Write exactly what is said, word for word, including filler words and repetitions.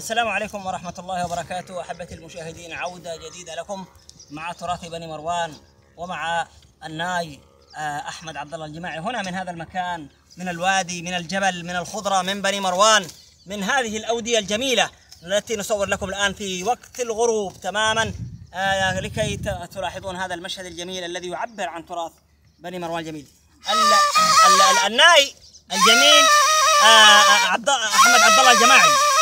السلام عليكم ورحمة الله وبركاته. أحبتي المشاهدين، عودة جديدة لكم مع تراث بني مروان ومع الناي أحمد عبد الله الجماعي، هنا من هذا المكان، من الوادي، من الجبل، من الخضرة، من بني مروان، من هذه الأودية الجميلة التي نصور لكم الآن في وقت الغروب تماما، لكي تلاحظون هذا المشهد الجميل الذي يعبر عن تراث بني مروان الجميل. الناي الجميل أحمد عبد الله الجماعي.